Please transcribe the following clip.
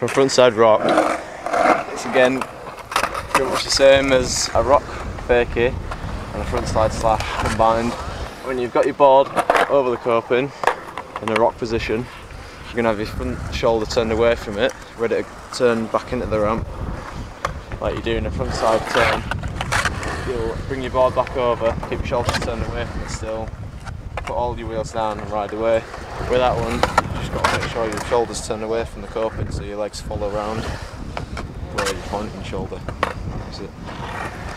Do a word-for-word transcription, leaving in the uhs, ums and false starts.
for a frontside rock, it's again pretty much the same as a rock fakie and a frontside slash combined. When you've got your board over the coping in a rock position, you're going to have your front shoulder turned away from it, ready to turn back into the ramp like you do in a frontside turn. You'll bring your board back over, keep your shoulders turned away from it still, put all your wheels down and ride away. With that one, you just got to make sure your shoulders turn away from the coping so your legs follow around where you're pointing your shoulder. That's it.